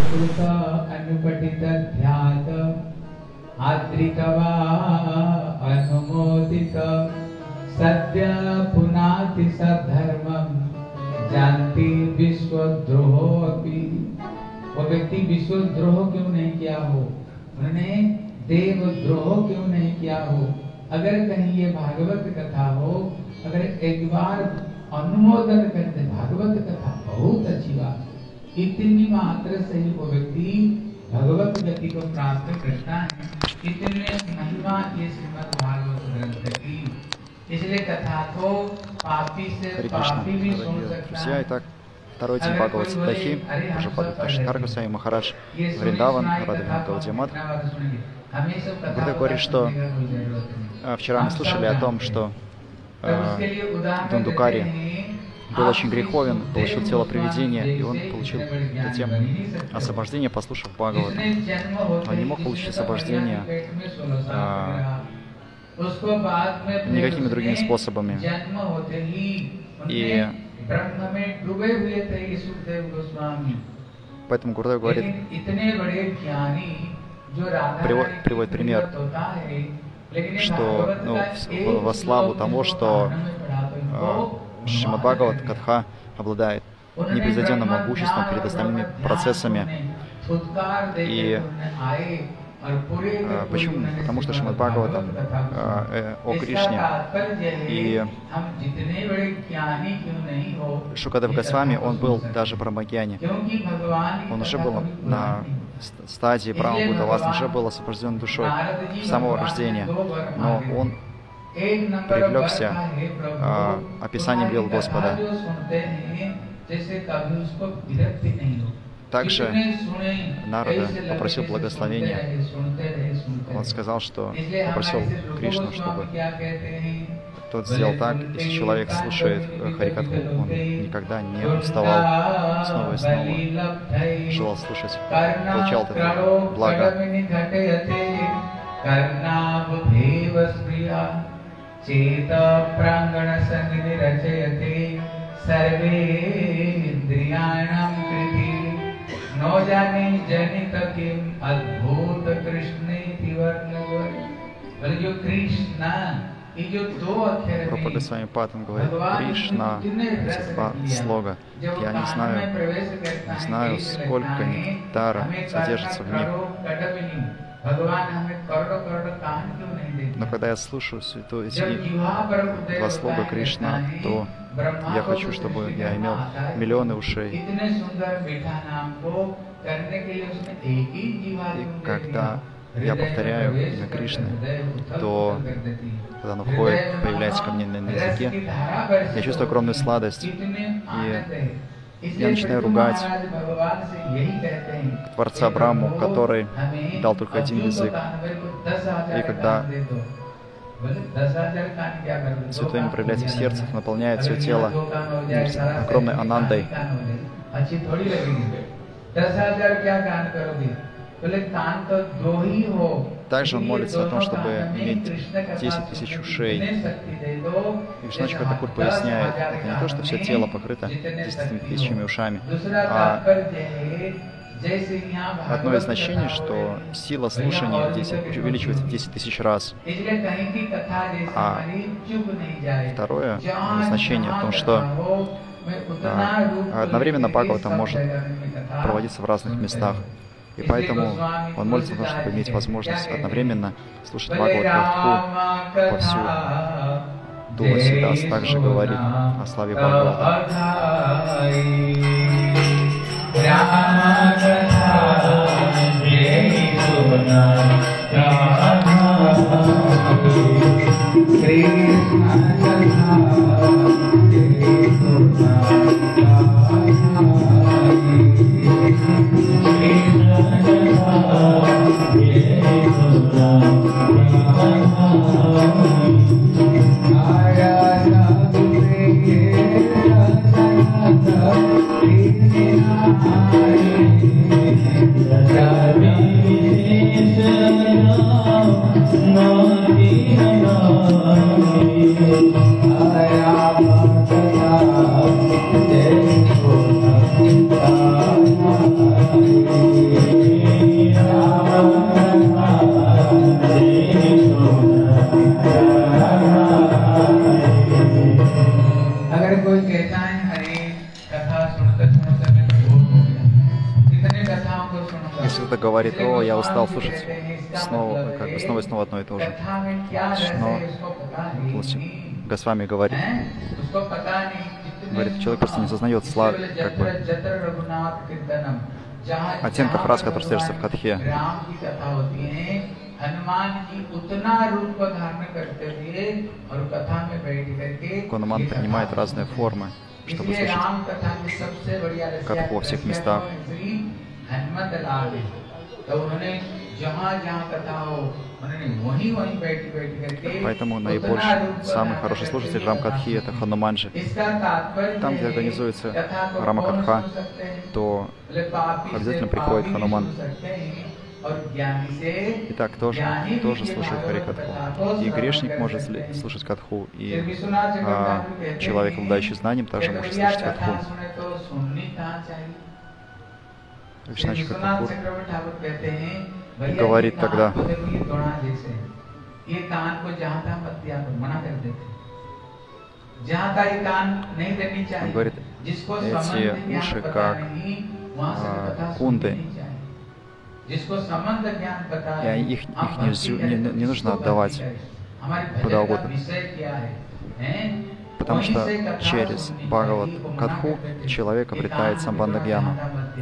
सुकृत अनुपठित ध्यात आद्रिकवा अनुमोदित सद्य पुनाति सद्धर्मम जानती विश्वद्रोहो अपि। वो व्यक्ति विश्वद्रोह क्यों नहीं किया हो, उन्होंने देवद्रोह क्यों नहीं किया हो। अगर कहीं ये भागवत कथा हो, अगर एक बार अनुमोदन करते भागवत कथा बहुत अच्छी बात, इतनी मात्र से ही वो व्यक्ति भगवत गति को प्राप्त करता है। इतने महिमा ये श्रीमद् भागवत ग्रंथ की, इसलिए कथा को पापी से पापी भी सुन सकता है। Итак, второй день Бхагават Садхи, уже Падаташкарга Сами Махарадж, Вриндаван, Радhavина Гаудиамат. Гурдев говорит, что вчера мы слышали о том, что Дундукари был очень греховен, получил тело привидения, и он получил затем освобождение, послушав Бхагават. Он не мог получить освобождение никакими другими способами. И поэтому Гурдев говорит, приводит пример, что во славу того, что Шримад Бхагават Катха обладает непревзойденным могуществом перед остальными процессами. И почему? Потому что Шримад Бхагаватам о Кришне. И Шукадев Госвами, он был даже Брамагьяни. Он уже был на стадии Брахма Буддавас, он уже был освобожден душой с самого рождения. Но он привлекся описанием дел Господа. Также Нарада попросил благословения. Он сказал, что попросил Кришну, чтобы тот сделал так, если человек слушает Харикатху, он никогда не уставал снова и снова, желал слушать, получал это благо. Пропада с вами Патом говорит, Кришна, эти два слога. Я не знаю, сколько нектара содержится в них. Но когда я слушаю эти два слога Кришна, то я хочу, чтобы я имел миллионы ушей. И когда я повторяю имя Кришны, то когда оно входит, появляется ко мне на языке, я чувствую огромную сладость. И я начинаю ругать Творца Брахму, который дал только один язык. И когда Святое имя проявляется в сердце, наполняет все тело огромной анандой. Также он молится о том, чтобы иметь 10 тысяч ушей. И Вишнуачарья Такур поясняет, это не то, что все тело покрыто 10 тысячами ушами, а одно из значений, что сила слушания увеличивается в 10 тысяч раз. А второе значение в том, что одновременно Бхагаватам может проводиться в разных местах. И поэтому он молится о том, чтобы иметь возможность одновременно слушать Бхагават Катху повсюду. Туласидас также говорит о славе Бхагавата. Krishna Если кто-то говорит: о, я устал слушать снова, как бы снова и снова одно и то же. Но Госвами говорит, человек просто не сознает как бы оттенков фраз, которые содержатся в катхе. Хануман принимает разные формы, чтобы слушать катху во всех местах. Поэтому наибольший, самый хороший слушатель Рамкатхи — это Хануманджи. Там, где организуется Рамакатха, то обязательно приходит Хануман. Итак, тоже слушает Харикатху. И грешник может слушать Катху, и человек, обладающий знанием, также может слушать Катху. Вишна Чакравартхи говорит тогда: он говорит, эти уши как кунды, и их не нужно отдавать куда угодно. Потому что через Бхагават Катху человек обретает самбандха-гьяну.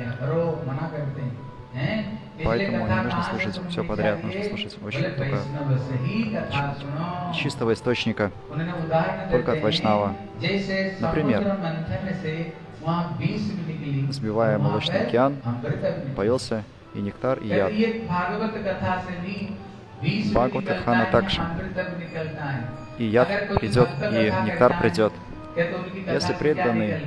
Поэтому не нужно слушать все подряд, нужно слушать очень только чистого источника, только от Вайшнава. Например, сбивая молочный океан, появился и нектар, и яд. Бхагават-катхана также. И яд придет, и нектар придет. Если преданный,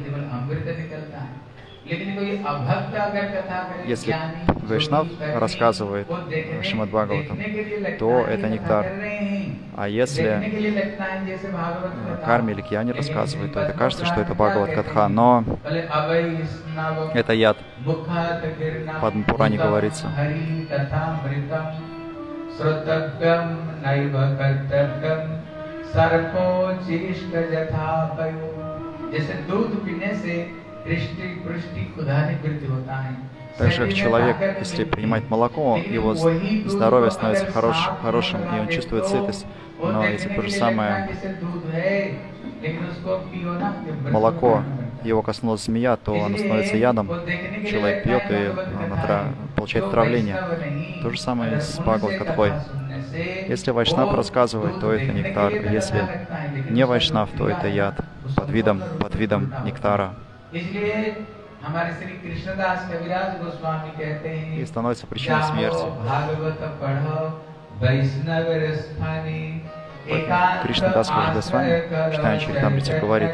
если Вайшнав рассказывает Шримад Бхагаватам, то это нектар. А если карме или кьяне рассказывает, то это кажется, что это Бхагават Катха, но это яд. В Падма-пуране говорится: так же, как человек, если принимает молоко, его здоровье становится хорошим, и он чувствует сытость. Но если то же самое молоко, его коснулась змея, то оно становится ядом. Человек пьет и получает отравление. То же самое и с Бхагават-катхой. Если Вайшнав рассказывает, то это нектар. Если не Вайшнав, то это яд под видом нектара. И становится причиной смерти. Поэтому Кришнадас Госвами, читая Чаритамрите, говорит: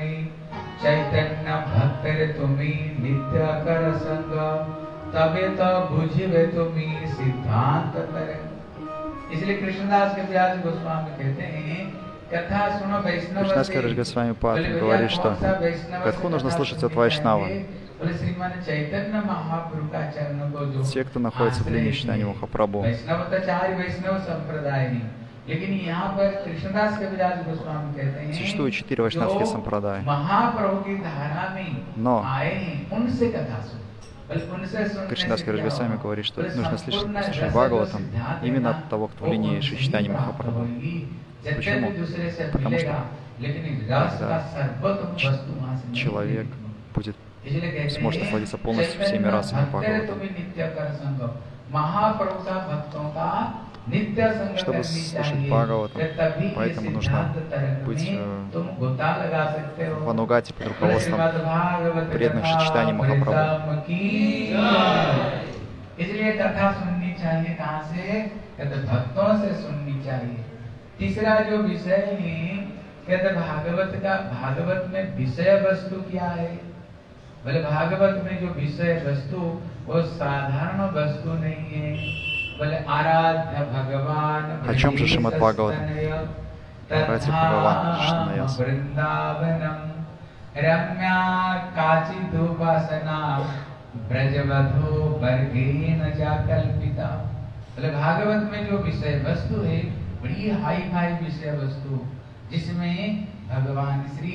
Кришнадас Госвами Пад говорит, что Катху нужно слушать от Вайшнава. Те, кто находится в линии читания Махапрабху. Существует 4 вайшнавские сампрадаи. Но Кришнадас Госвами говорит, что нужно слушать Бхагаватам именно от того, кто в линии читания Махапрабху. Почему? Потому что тогда человек сможет насладиться полностью всеми расами Бхагаватам. Чтобы слушать Бхагаватам, поэтому нужно быть в Анугате под руководством преданных читаний Махапрабху. तीसरा जो विषय है, कहते भागवत में विषय वस्तु क्या है? बोले भागवत में जो विषय वस्तु वो साधारण वस्तु नहीं है, बोले आराध्य भगवान। О чем же Шримад Бхагаватам? आराध्य भगवान Кришнаяс. वृंदावनम रम्या काचिदुपासना ब्रजवधो वर्गेन जाकल्पिता। बोले भागवत में जो विषय वस्तु है, बड़ी हाई फाई विषय वस्तु, जिसमें भगवान श्री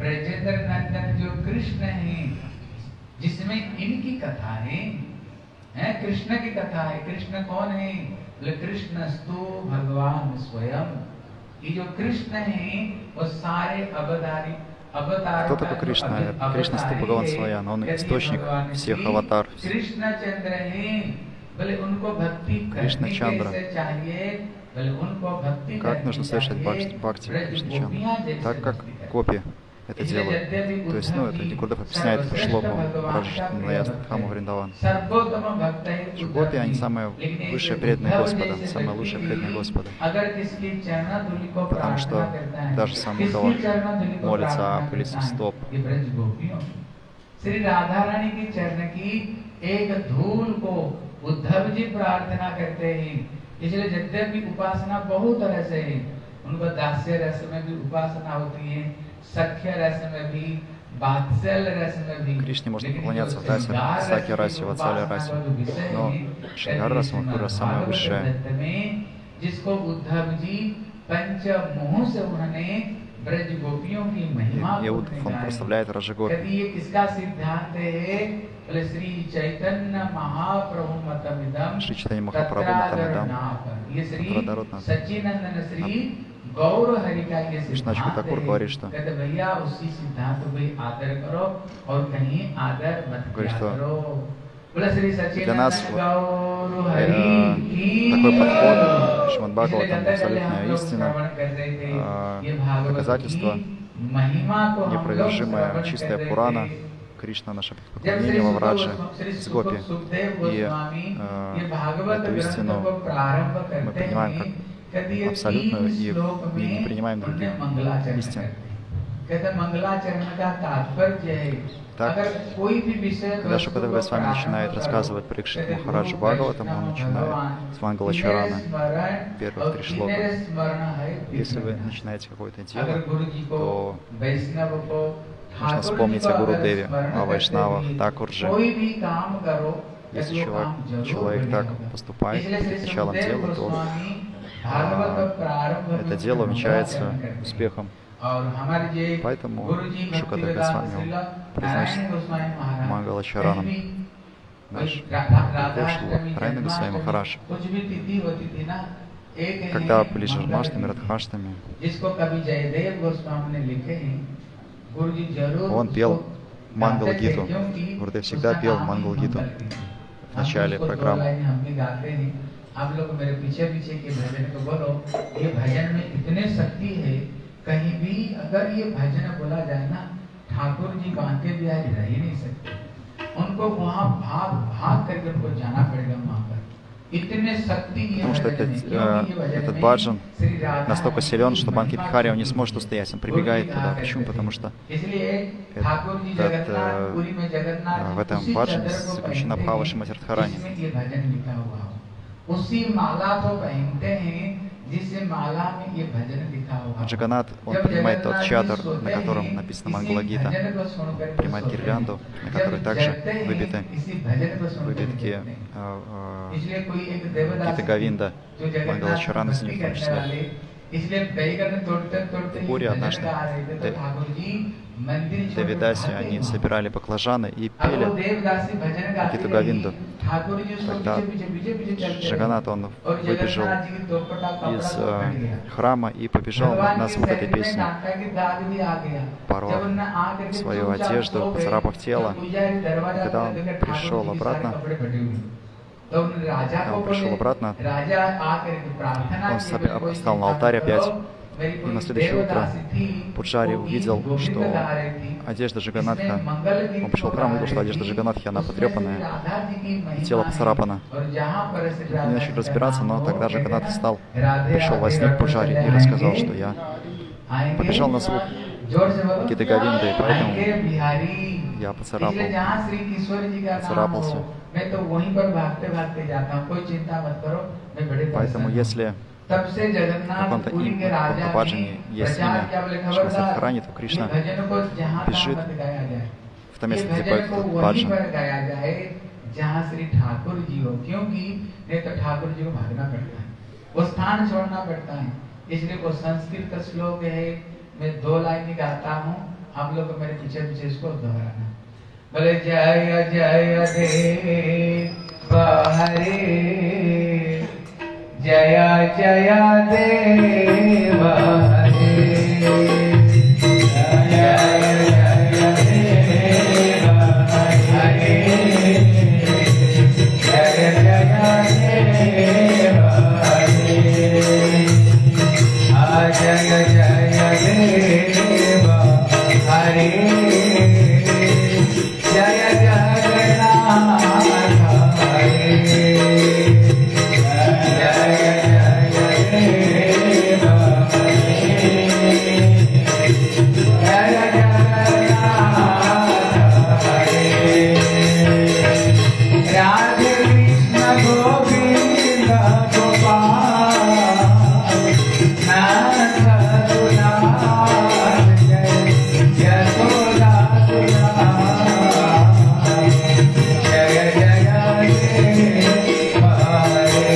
ब्रजेंद्र नंदन जो कृष्ण हैं, जिसमें इनकी कथा है, कृष्ण की कथा है। कृष्ण कौन है? बोले कृष्णस्तु भगवान स्वयं। ये जो कृष्ण है वो सारे अवतारी Кто такой Кришна? Кришна Сту Бхагаван Своян, он источник всех аватар. कृष्ण चंद्र है, बोले उनको भक्ति करने कैसे चाहिए? बोले उनको भक्ति Как нужно совершать бхакти Кришна Чандра? Так как гопи это делают. То есть, это Никурдев объясняет эту шлоку Раджашнаястхаму Вриндаван. Гопи, они самые высшие преданные Господа, самые лучшие преданные Господа. Потому что даже сам Удава молится о пыльцах стоп. श्री राधा रानी के चरण की एक धूल को उद्धव जी प्रार्थना करते हैं। इसलिए यद्यपि उपासना बहुत तरह से है, उनको दास्य रस में भी उपासना होती है, सख्य रस में भी, वात्सल्य रस में भी। Кришне можно поклоняться в Дасе, Саке расе, Ватсале расе, но Шрингара раса, Мадхура самая высшая. जिसको उद्धव जी पंच मुह से उन्होंने ब्रज गोपियों की महिमा И он прославляет Раджагопи. ये किसका सिद्धांत है? बोले श्री चैतन्य महाप्रभु मतमिदम, Шри Чайтанья Махапрабху Матамидам, ये श्री Радharотна. सच्चिदानंद श्री गौर हरि का ये Кришна सिद्धांत Чакутакур говорит, что कहते भैया उसी सिद्धांत को भी आदर करो और कहीं आदर मत किया करो। बोले श्री для нас सच्चिदानंद вот, गौर हरि такой подход Шримад Бхагаватам абсолютная истина, доказательство, непровержимая чистая Пурана, Кришна, наше поклонение во Враджи с Гопи. И эту истину мы принимаем как абсолютную и не принимаем других истин. Так, когда Шукадев Госвами начинает рассказывать Парикшит Махараджу Бхагаватам, он начинает с Мангала-чарана, первых 3 шлока. Если вы начинаете какое-то дело, то нужно вспомнить о Гуру Деве, о Вайшнавах, Такурджи. Если человек так поступает перед началом дела, то это дело увенчается успехом. Поэтому Шукадев Госвами произносит Мангала-чараном. Наш Райна Госвами Махарадж, когда были Жармаштами, Радхаштами, он пел Мангал-гиту. Гурудев всегда пел Мангал-гиту в начале программы. आप लोग मेरे पीछे पीछे के भजन को बोलो, ये भजन में इतने शक्ति है, कहीं भी अगर ये भजन बोला जाए ना, ठाकुर जी बांके बिहारी रह ही नहीं सकते, उनको वहाँ भाग भाग करके उनको जाना पड़ेगा वहाँ पर। Потому что этот баджан настолько силен, что Банки Бихари он не сможет устоять. Он прибегает туда. Почему? Потому что в этом баджане заключена Бхава Шримати Радхарани. Джаганат, он принимает тот чадр, на котором написано Мангала-гита, принимает гирлянду, на которой также выбиты выбитки Гита Говинда, Мангала-чарана с ним в том числе. В Пури однажды Девидаси, они собирали баклажаны и пели Гиту Говинду. Тогда Джаганат, он выбежал из храма и побежал на звук этой песни, порвав свою одежду, поцарапав тело. И когда он пришел обратно, он встал на алтарь опять. И на следующее утро Пуджари увидел, что одежда Джаганатха, он пришел в храм и увидел, что одежда Джаганатхи, она потрепанная, и тело поцарапано. Они начали разбираться, но тогда Джаганатх встал, пришел во сне к Пуджари и рассказал, что я побежал на звук Гиты Говинды, и поэтому я поцарапался. Поэтому если в каком-то баджане есть имя Шримати Радхарани, то Кришна бежит в то место, где поет этот баджан. इसलिए वो संस्कृत का श्लोक है, मैं 2 लाइन गाता हूँ, आप लोग को मेरे पीछे पीछे इसको दोहराना। बोले जय जय देव हरे जय जय देव हरे जय जय देव हरे जय जय देव हरे जय जय देव हरे जय जगन्नाथ हरे जय जय देव हरे जय जगन्नाथ हरे राधे कृष्ण गोविंद गोपाल नंद दुलाल जय यशोदा दुलाल जय जय देव हरे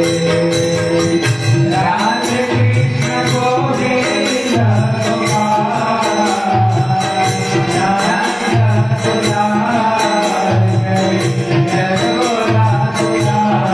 राधे कृष्ण गोविंद गोपाल नंद दुलाल जय यशोदा दुलाल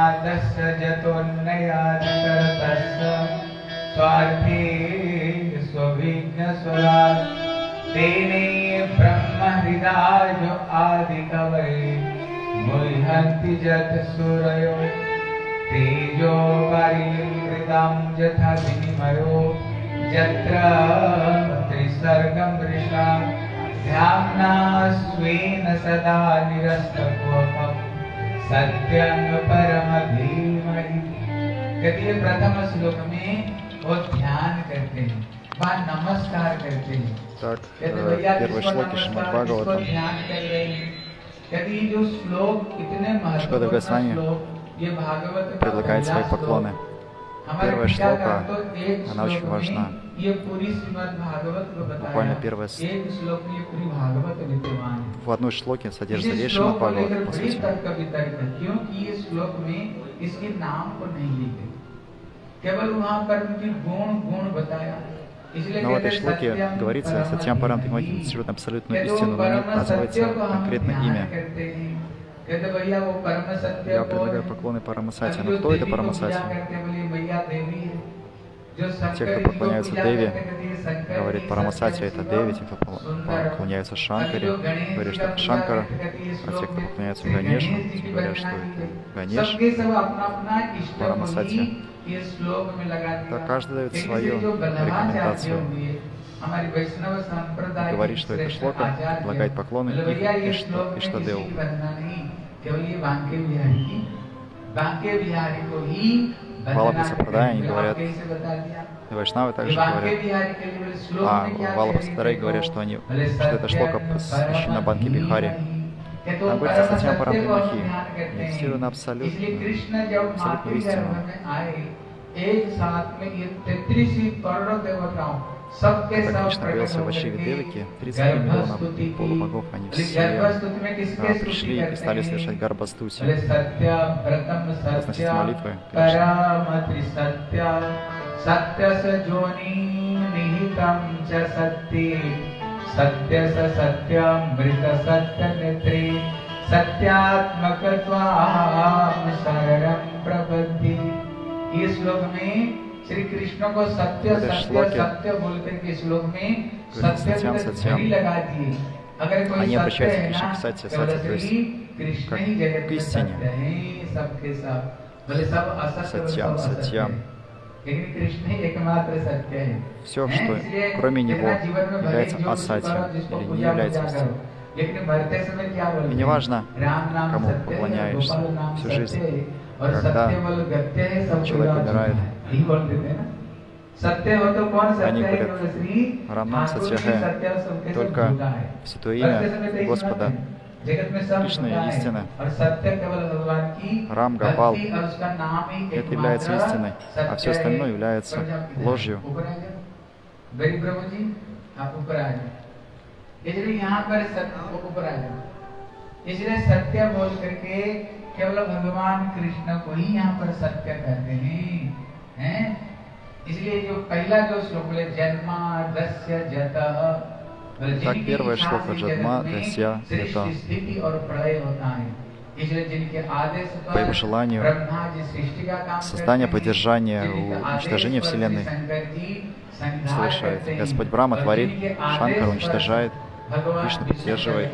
नादस्य जतोन्नयानकरतस्य स्वार्थी स्वविघ्न स्वराज तेने ब्रह्म हृदय आदि कवये मुह्यन्ति जत सूरयो तेजो वारिमृतां यथा विनिमयो यत्र त्रिसर्गं मृषा ध्याम्ना स्वेन सदा निरस्तकुहकं सत्यं परम धीमहि। कहते प्रथम श्लोक में वो ध्यान करते हैं, वहाँ नमस्कार करते हैं। Так, первый шлоки Шримад Бхагаватам. Шрила Госвами предлагает свои поклоны. Первая шлока, она очень важна. Буквально первая в одной шлоке содержится весь Шримад Бхагаватам, по сути. Но в этой шлоке говорится Сатьям Парам демонстрирует абсолютную истину, но не указывается конкретное имя. Я предлагаю поклоны Парамасати. Но кто это Парамасати? Те, кто поклоняются Деви, говорит Парамасати, это Деви, те, кто поклоняются Шанкаре, говорят, что это Шанкара, а те, кто поклоняются Ганешу, говорят, что это Ганеш, Парамасати. Так каждый дает свою рекомендацию. Говорит, что это шлока предлагает поклоны Иштадеву. Валабхи Сампрадай, они говорят, и вайшнавы также говорят, а Валабхи Сампрадай говорят, что эта шлока посвящена Банке Бихари. Она говорится Сатьям Парам Махи, медитируя на абсолютную истину. Когда Кришна появился в Ачиве Девики, 33 миллиона полубогов, они все пришли и стали совершать гарбастути, возносить молитвы Кришне. इस श्लोक में श्री कृष्ण को सत्य सत्य सत्य बोल करके श्लोक में सत्य नहीं लगा दिए। अगर कोई सत्य है ना, कृष्ण ही जगत में सत्य है, सबके सब बोले सब असत्य सत्य, लेकिन कृष्ण ही एकमात्र सत्य है। Все, что кроме него является асатьем или не является истиной. И не важно, кому поклоняешься всю жизнь. Когда человек умирает, они говорят, Рамнам Сатьяхэ, только святое имя Господа, Кришна истина, Рам Гопал, это является истиной, а все остальное является ложью. इसलिए सत्य बोल करके केवल भगवान कृष्ण को ही यहाँ पर सत्य कहते हैं। इसलिए जो पहला जो श्लोक है जन्मा दस्य जतः, Так, первое шлока Джадма, Дасья, это по его желанию создание, поддержание, уничтожение Вселенной совершает. Господь Брахма творит, Шанкар уничтожает, Кришна поддерживает.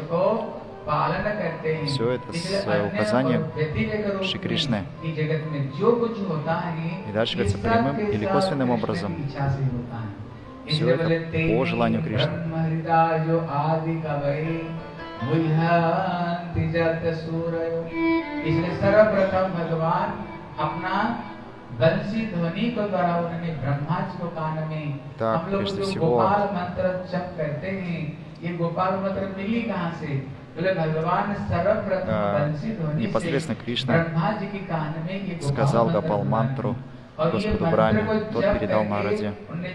Все это с указанием Шри Кришны. И дальше говорится прямым или косвенным образом. Все это по желанию Кришны. Так, прежде всего, непосредственно Кришна сказал Гопал мантру Господу Брахме, тот передал Нараде.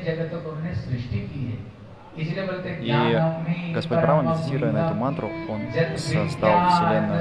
И Господь Брахма, медитируя на эту мантру, он создал Вселенную.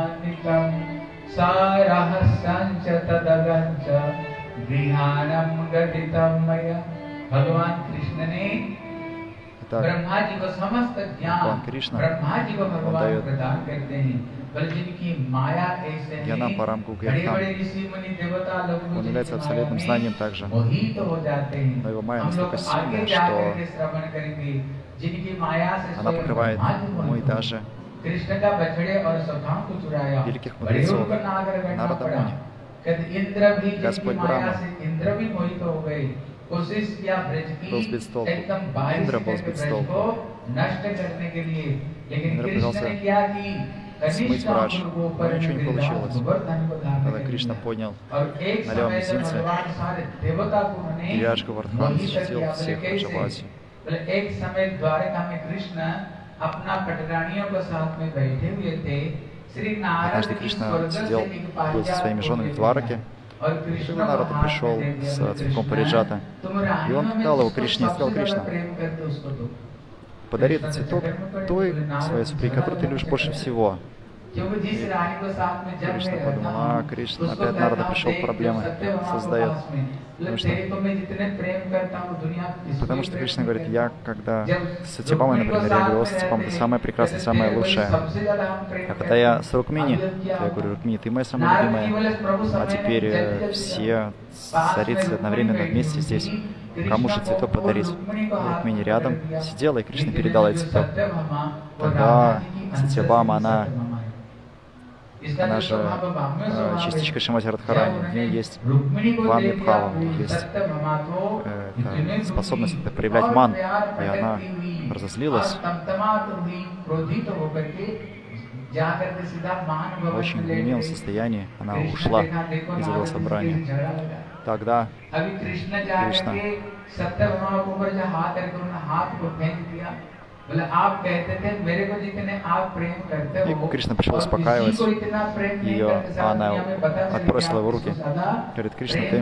Бхагаван Кришна не Так, Бхагаван Кришна, он дает Я нам по рамку Гьян. Он является абсолютным знанием также. Но его майя настолько сильная, что она покрывает мой даже великих мудрецов Нарада Муни. Господь Брахма был сбит с толку. Индра был сбит с толку. Индра пытался смыть Брадж, но ничего не получилось. Когда Кришна поднял на левом мизинце, Гирирадж Говардхан защитил всех Браджаваси. Однажды Кришна был со своими женами в Двараке, и когда Нарада пришел с цветком Париджата, и он дал его Кришне и сказал: Кришна, подари этот цветок той своей супруге, которую ты любишь больше всего. И Кришна подумал: Кришна, опять Нарада пришел в проблемы, создает. Потому что Кришна говорит: я когда с Сатьябамой, например, я говорю: о, Сатьябама, ты самая прекрасная, самая лучшая. А когда я с Рукмини, я говорю: Рукмини, ты моя самая любимая. А теперь все царицы одновременно вместе здесь. Кому же цветок подарить? Рукмини рядом сидела, и Кришна передала ей цветок. Тогда Сатьябама, она же частичка Шримати Радхарани, в ней есть Вами Бхава, есть способность проявлять ман, и она разозлилась, в очень гневном состоянии она ушла из этого собрания. Тогда Кришна и Кришна пришел успокаивать ее, а она отбросила его руки. Говорит: Кришна, ты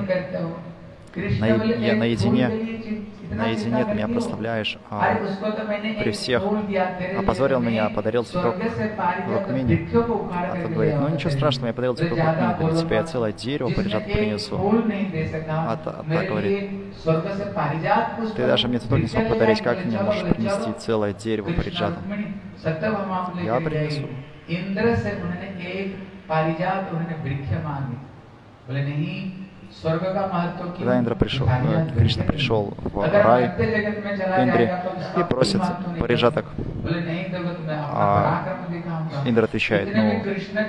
наедине ты меня прославляешь, а при всех опозорил меня, подарил цветок Рукмини. А тот говорит: ну ничего страшного, я подарил цветок Рукмини, для тебя я целое дерево Париджата принесу. А та говорит: ты даже мне цветок не смог подарить, как ты мне можешь принести целое дерево Париджата? Я принесу. Когда Кришна пришел в рай, Индре, и просит Париджаток, а Индра отвечает: ну,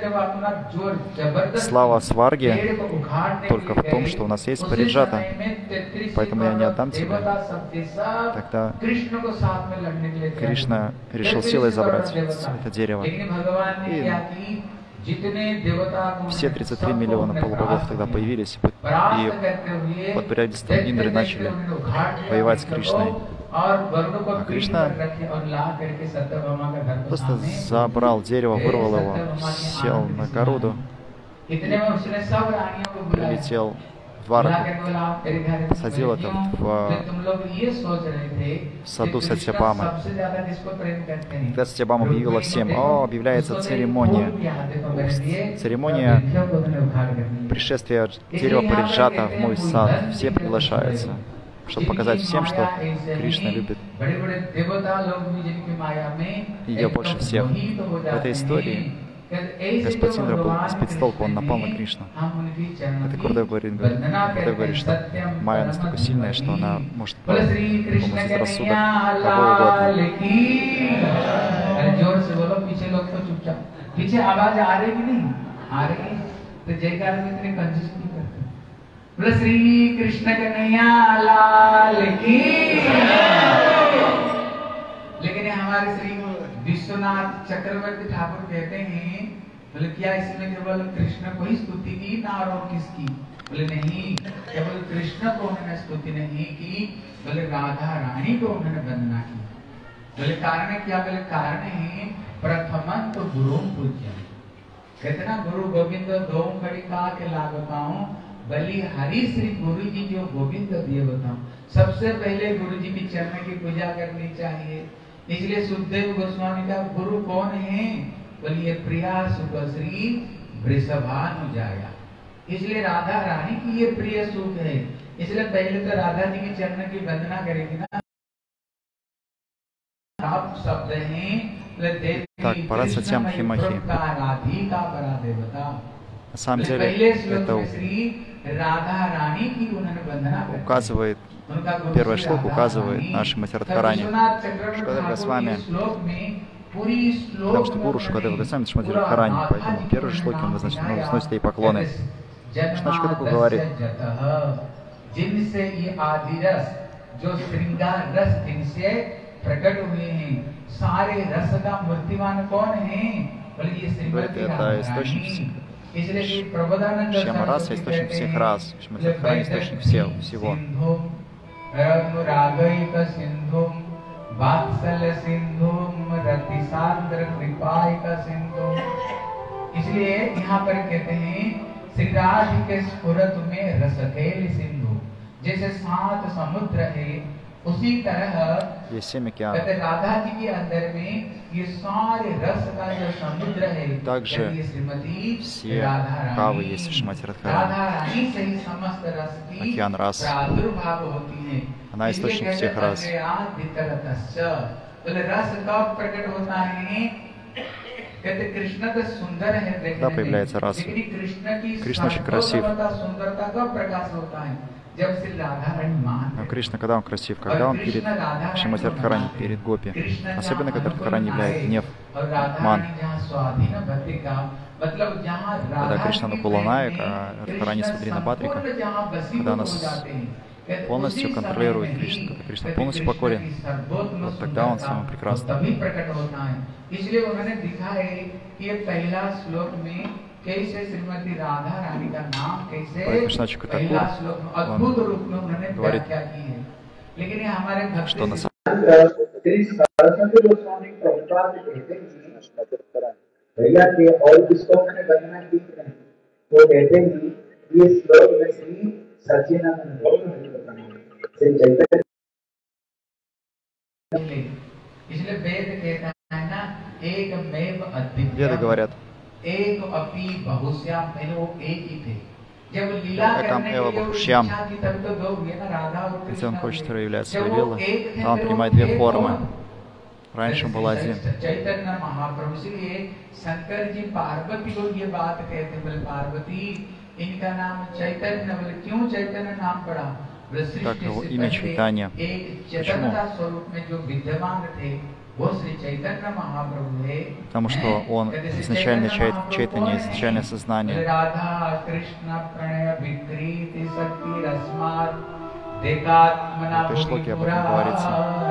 слава Сварги только в том, что у нас есть Париджата, поэтому я не отдам тебе. Тогда Кришна решил силой забрать это дерево. И все 33 миллиона полубогов тогда появились, и под предводительством Индры начали воевать с Кришной. А Кришна просто забрал дерево, вырвал его, сел на Гаруду и прилетел в Двараку, посадил это в саду Сатьябамы. Когда Сатьябама объявила всем: о, объявляется церемония. Церемония пришествия дерева Париджата в мой сад. Все приглашаются, чтобы показать всем, что Кришна любит ее больше всех. В этой истории Господь Индра был сбит с толку, он напал на Кришну. Это Гурудев говорит, что майя настолько сильная, что она может помутить рассудок кого угодно. विश्वनाथ चक्रवर्ती ठाकुर कहते हैं, बोले क्या इसमें केवल कृष्ण को ही स्तुति की ना और किसकी? बोले नहीं, केवल कृष्ण को उन्होंने स्तुति नहीं की, बोले राधा रानी को उन्होंने वंदना की। बोले कारण क्या? बोले कारण है प्रथमन तो गुरु पूज्य। कहते ना गुरु गोविंद दो खड़ी का के लागताऊं, बलि हरि श्री गुरु जी जो गोविंद दिए बताऊं। सबसे पहले गुरु जी की चरण की पूजा करनी चाहिए। इसलिए सुखदेव गोस्वामी का गुरु कौन है? बोलिए प्रिया सुखश्री वृषभानुजाया। इसलिए राधा रानी की ये प्रिय सुख है। इसलिए पहले तो राधा जी के चरण की वंदना करेंगे ना। आप शब्द हैं Так, парад Сатьямахи Махи. На самом деле, это указывает, первая шлока указывает нашей Мати Радхарани. Шукадева Госвами, потому что гуру Шукадева Госвами это Шримати Радхарани, поэтому в первой шлоке он возносит ей поклоны. Шначка такое говорит. Говорит, это источник Шьяма раса, источник всех рас. Шримати Радхарани источник всего. इसलिए यहाँ पर कहते हैं श्री राधे के स्फुरत में रसखेल सिंधु, जैसे 7 समुद्र है उसी तरह राधा जी के अंदर में ये सारे रस का जो समुद्र है, также все кавы есть в Шримати Радхарани. Океан рас. Она источник всех рас. Когда появляется раса? Кришна очень красив. Но Кришна, когда он красив? Когда он перед Шримати Радхарани, перед Гопи. Особенно, когда Радхарани являет гнев, ман. Когда Кришна Нукуланаек, а Радхарани Свадрина Бадрика, когда нас полностью контролирует Кришна, когда Кришна полностью покорен, вот тогда он самый прекрасный. Поэтому Шначка Такур, он говорит, что на самом Веды говорят, Экам Эва Бахушьям. Если он хочет проявлять свои лилы, то он принимает 2 формы. Раньше он был один. Так его имя Чайтанья. Почему? Потому что он изначально чайтанья, изначальное сознание. В этой шлоке об этом говорится.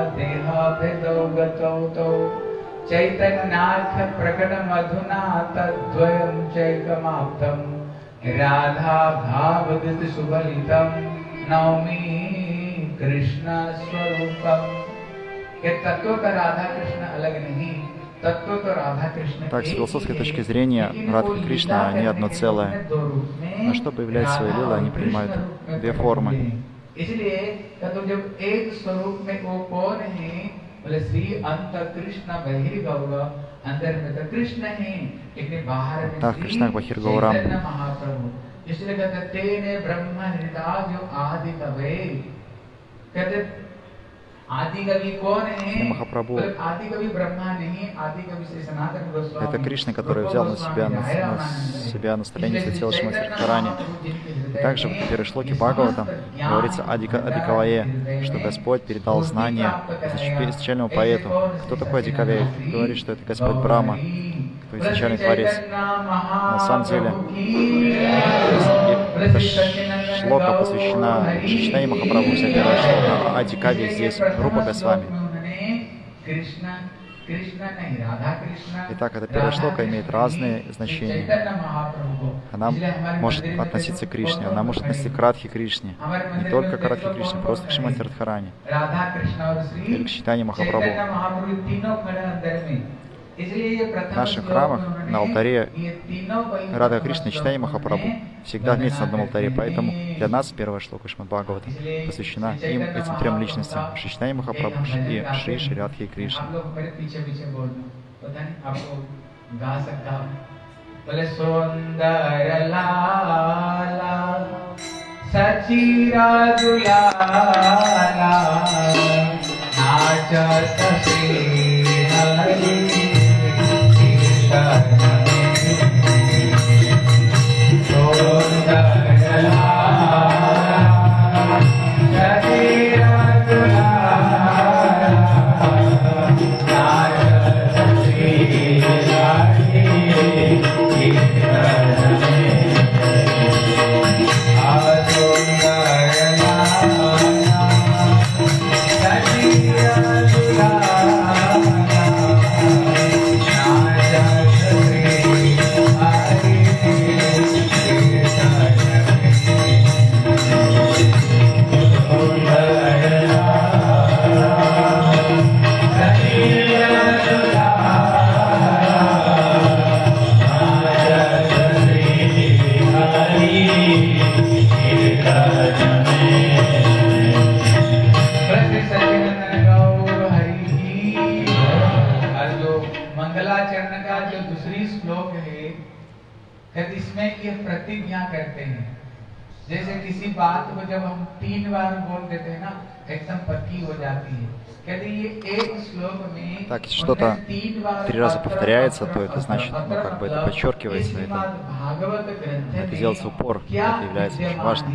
Так, с философской точки зрения, Радха и Кришна, они одно целое. Но чтобы являть свои лилы, они принимают 2 формы. Так, Кришна Бахир Гаурам. Махапрабху — это Кришна, который взял на себя настроение за Шримати Радхарани. И также в первой шлоке Бхагаватам говорится о Адикавае, что Господь передал знания изначальному поэту. Кто такой Адикавай? Говорит, что это Господь Брахма, кто изначальный Творец. На самом деле, эта шлока посвящена Чайтанье Махапрабху, вся первая шлока, а Адикаве здесь Рупа Госвами. Итак, эта первая шлока имеет разные значения. Она может относиться к Кришне, она может относиться к Радхе Кришне. Не только к Радхе Кришне, просто к Шримати Радхарани. Или к Чайтанье Махапрабху. В наших храмах на алтаре Рада Кришна и Чайтанье Махапрабху всегда вместе на одном алтаре, поэтому для нас первая шлока Шримад Бхагаватам посвящена им, этим 3 личностям: Шри Чайтанье Махапрабху и Шри Шри Радхе и Кришне. नाचत श्री हरि इसमें ये प्रतिज्ञा करते हैं, जैसे किसी बात को जब हम 3 बार बोल देते हैं ना, एकदम पक्की हो जाती है। कहते ये एक श्लोक में Так, если что-то 3 раза повторяется, то это значит, ну, как бы это подчеркивается, это делается в упор, это является очень важным.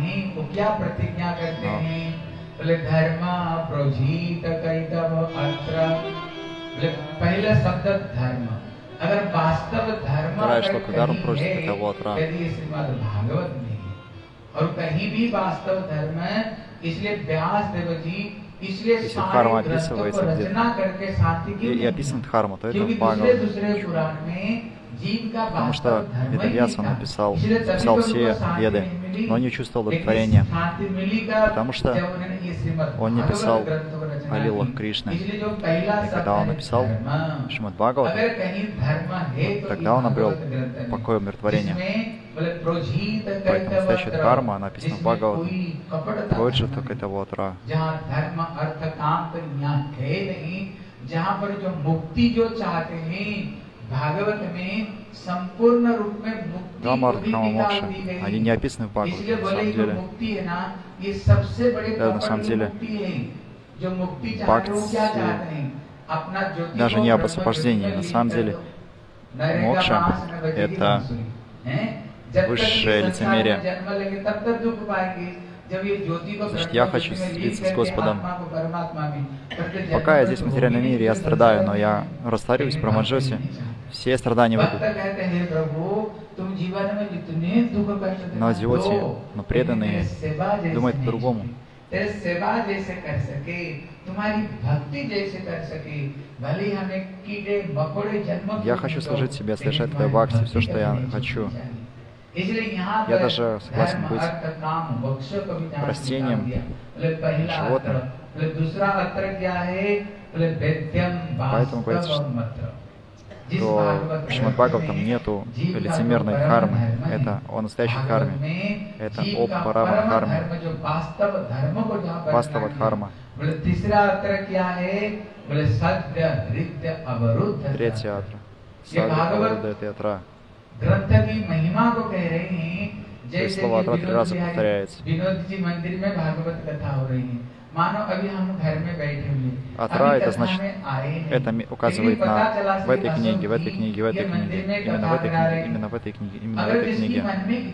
पहला शब्द धर्म, अगर वास्तव धर्म Вторая шлока Дharма просит этого отра. भागवत नहीं है, और कहीं भी वास्तव धर्म है, इसलिए व्यास देव जी इसलिए Если дхарма описывается где и описан дхарма, то это в Бхагаватам. Потому что Ведавьяса он написал все веды, но не чувствовал удовлетворения, потому что он не писал о лилах Кришны. И когда он написал Шримад Бхагаватам, тогда он обрел покой и умиротворение. Поэтому настоящая дхарма, она описана в Бхагаватам. Проджа только этого отра. जहाँ पर जो मुक्ति जो चाहते हैं, भागवत में संपूर्ण रूप में मुक्ति они не описаны в Бхагаватам, на самом деле. Бхакти даже не об освобождении, на самом деле мокша — это высшее лицемерие. Значит, я хочу слиться с Господом. Пока я здесь в материальном мире, я страдаю, но я растворюсь в Брамаджоте, все страдания выйдут. Но девоти, но преданные, думают по-другому. Я хочу служить тебе, совершать твою бхакти, все, что я хочу. Я даже согласен быть растением, животным. Поэтому говорится, что в Шримад Бхагаватам нету лицемерной дхармы. Это о настоящей дхарме. Это о парама дхарме. Вастава дхарма. Третья атра. Садха аварудда — это атра. Эти слова атра 3 раза повторяются. Атра — это значит, это указывает на в этой книге, в этой книге, в этой книге, именно в этой книге, именно в этой книге, именно в этой книге.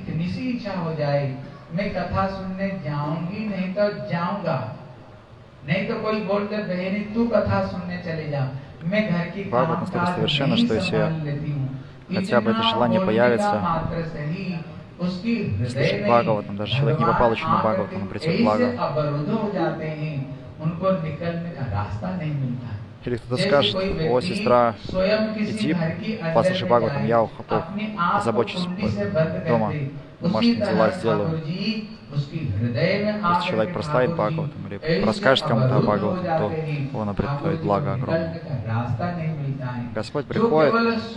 Бхагават настолько совершенно, что если хотя бы это желание появится, слышит Бхагаватам, даже человек не попал еще на Бхагаватам, он придет благо. Или кто-то скажет: о, сестра, иди, послушай Бхагаватам, я позабочусь дома, домашние дела сделаю. Если человек прославит Бхагаватам или расскажет кому-то о Бхагаватам, то он обретает благо огромное. Господь приходит,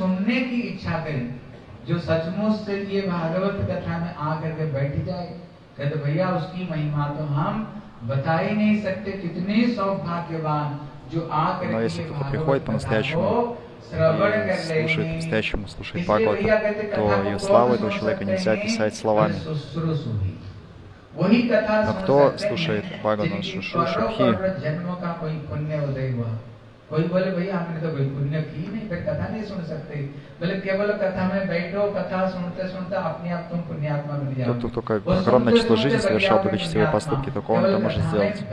जो सचमुच से ये भागवत कथा में आकर के बैठ जाए, कहते भैया उसकी महिमा तो हम बता ही नहीं सकते, कितने सौभाग्यवान जो आकर но если кто-то приходит по-настоящему и слушает Бхагаватам, то ее славу этого человека нельзя описать словами. Но кто слушает Бхагаватам Шушрушабхи, कोई बोले भैया हमने तो कोई पुण्य की नहीं, फिर कथा नहीं सुन सकते, बोले केवल कथा में बैठो, कथा सुनते सुनते अपने आप तुम पुण्यात्मा बन जाओगे। Тот, кто только огромное число жизни совершал только честивые поступки, только он это может сделать.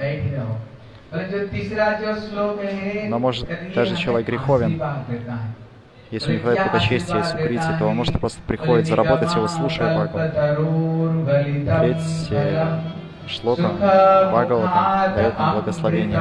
Но может даже человек греховен, если у него нет благочестия и сукрити, то он может просто приходит заработать его, слушая Бхагаватам. Третья шлока Бхагаватам дает нам благословение.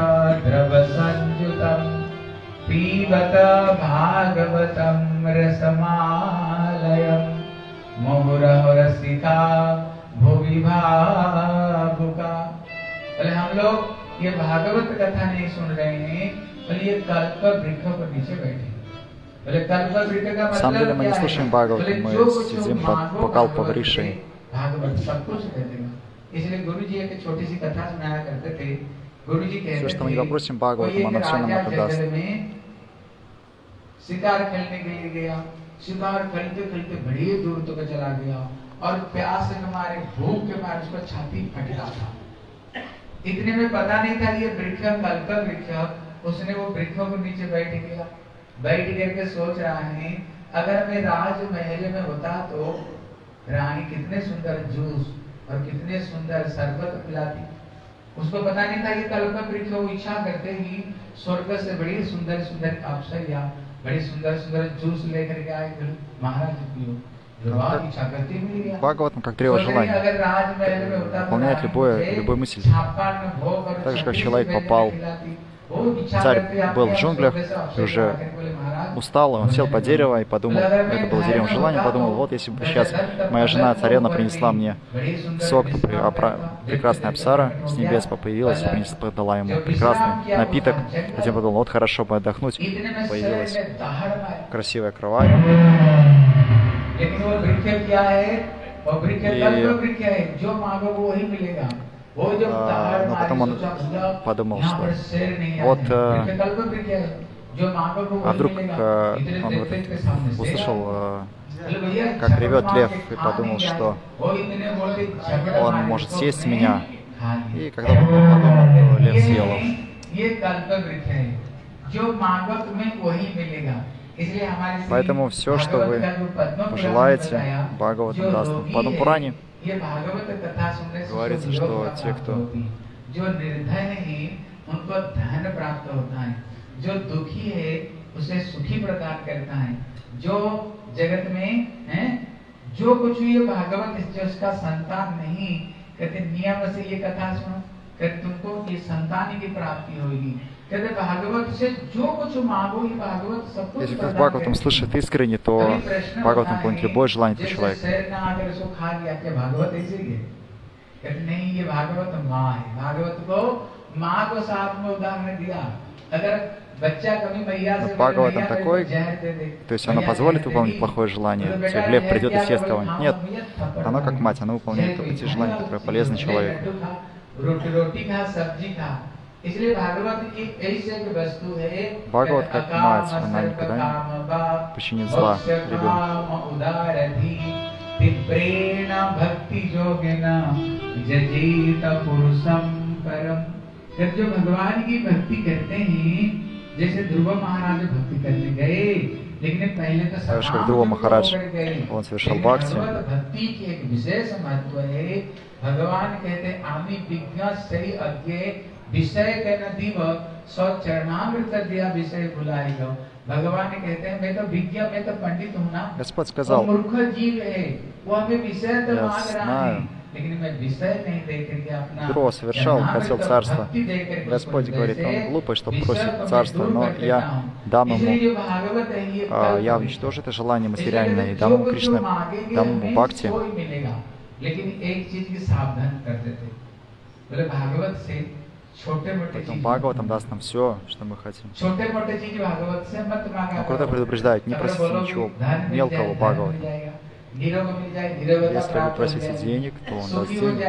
पीबत भागवतम रसमालयम मुहुरह रसिका भुवि भावुका। बोले हम लोग ये भागवत कथा नहीं सुन रहे हैं, बोले ये कल्प वृक्ष पर नीचे बैठे। बोले कल्प वृक्ष का मतलब самом деле мы не слушаем Бхагаватам, мы сидим под Калпавришей. भागवत सब कुछ कर देगा। इसलिए गुरु जी एक छोटी सी कथा सुनाया करते थे। गुरु जी कहते थे все, что мы не попросим Бхагаватам, она все нам это даст. शिकार खेलने के लिए गया, सीधा और खलते खलते बड़ी दूर तक चला गया और प्यास के मारे भूख के मारे उसका छाती फट गया था। इतने में पता नहीं था ये वृक्ष कल्प वृक्ष, उसने वो वृक्षों के नीचे बैठ गया। बैठ करके सोच रहा है अगर मैं राजमहल में होता तो रानी कितने सुंदर जूस और कितने सुंदर शरबत पिलाती। उसको पता नहीं था ये कल्प वृक्ष, वो इच्छा करते ही स्वर्ग से बड़ी सुंदर सुंदर अप्सरिया बड़ी सुंदर सुंदर जूस लेकर के आए, महाराज पियो। Бхагаватам как древо желания выполняет любую мысль. Так же, как человек попал, царь был в джунглях и уже устал, он сел под дерево и подумал, это было деревом желания, подумал, вот если бы сейчас моя жена царевна принесла мне сок, прекрасная апсара с небес появилась и подала ему прекрасный напиток, затем подумал, вот хорошо бы отдохнуть, появилась красивая кровать. लेकिन वो वृक्ष क्या है? वो वृक्ष कल्प वृक्ष है, जो मांगो वो वही मिलेगा। वो जो но потом он подумал, что вот, а вдруг он услышал, как ревет лев, и подумал, что он может съесть меня. И когда он подумал, то лев съел его. Поэтому все, что вы пожелаете, Бхагаватам даст. В Падма-пуране говорится, что те, кто जो कुछ ये भागवत जिसका संतान नहीं, कहते नियम से ये कथा सुनो, कहते तुमको ये संतान की प्राप्ति होगी। कहते भागवत से जो कुछ मांगो ये भागवत सब कुछ। Если кто Бхагаватам слышит искренне, то Бхагаватам понял любое желание этого человека. कहते नहीं ये भागवत माँ है, भागवत को माँ को साथ में उदाहरण दिया। अगर Бхагаватам такой, то есть она позволит выполнить плохое желание, если лев придет и съест кого-нибудь. Нет, она как мать, она выполняет только те желания, которые полезны человеку. Бхагават как мать, она никогда не причинит зла ребенку. जो भगवान की भक्ति करते हैं, जैसे ध्रुव महाराज भक्ति करने गए, लेकिन पहले तो ध्रुva Махарадж, он совершал бхакти. भक्ति की एक विशेष महत्व है। भगवान कहते आमी विज्ञ सही अज्ञे विषय के नदीव सौ चरणामृत दिया विषय भुलाई गो। भगवान कहते हैं मैं तो विज्ञ, मैं तो पंडित हूँ ना। Господь сказал, मूर्ख जीव है, वो हमें विषय तो मांग रहा है। Дрова совершал, хотел царства. Господь говорит, он глупый, что просит царства, но я дам ему, я уничтожу это желание материальное и дам ему Кришна, дам ему бхакти. Поэтому Бхагаватам даст нам все, что мы хотим. Но кто-то предупреждает, не просите ничего мелкого Бхагавата. Если вы просите денег, то он даст денег.